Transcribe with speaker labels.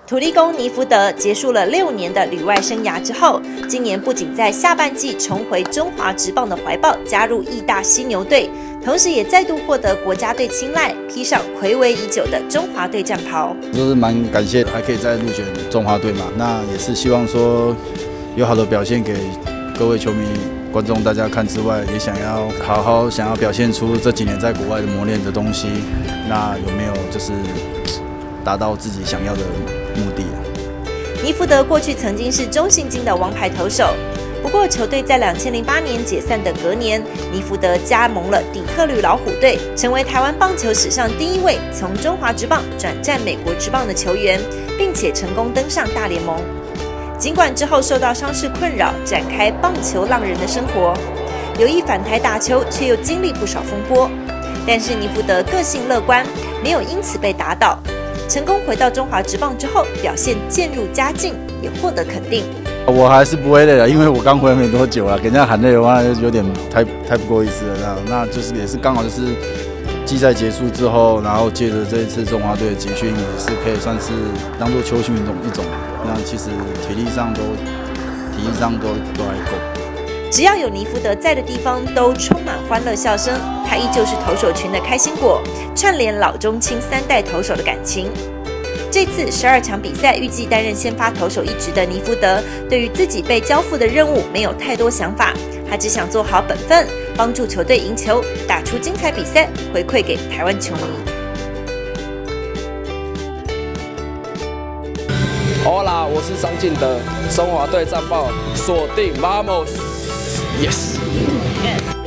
Speaker 1: 土地公尼福德结束了6年的旅外生涯之后，今年不仅在下半季重回中华职棒的怀抱，加入义大犀牛队，同时也再度获得国家队青睐，披上睽违已久的中华队战袍。
Speaker 2: 就是蛮感谢还可以再入选中华队嘛，那也是希望说有好的表现给各位球迷、观众大家看之外，也想要好好表现出这几年在国外的磨练的东西，那有没有就是达到自己想要的目的？
Speaker 1: 尼福德过去曾经是中信金的王牌投手，不过球队在2008年解散的隔年，尼福德加盟了底特律老虎队，成为台湾棒球史上第一位从中华职棒转战美国职棒的球员，并且成功登上大联盟。尽管之后受到伤势困扰，展开棒球浪人的生活，有意返台打球，却又经历不少风波。但是尼福德个性乐观，没有因此被打倒。成功回到中华职棒之后，表现渐入佳境，也获得肯定。
Speaker 2: 我还是不会累了，因为我刚回来没多久了，给人家喊累的话，有点太不过意思了。那就是也是刚好就是季赛结束之后，然后借着这一次中华队的集训，也是可以算是当做秋训一种。那其实体力上都还够。
Speaker 1: 只要有尼福德在的地方，都充满欢乐笑声。他依旧是投手群的开心果，串联老中青3代投手的感情。这次12场比赛，预计担任先发投手一职的尼福德，对于自己被交付的任务没有太多想法，他只想做好本分，帮助球队赢球，打出精彩比赛，回馈给台湾球迷。
Speaker 3: 好啦，我是张进德，中华队战报锁定 Vamos，Yes。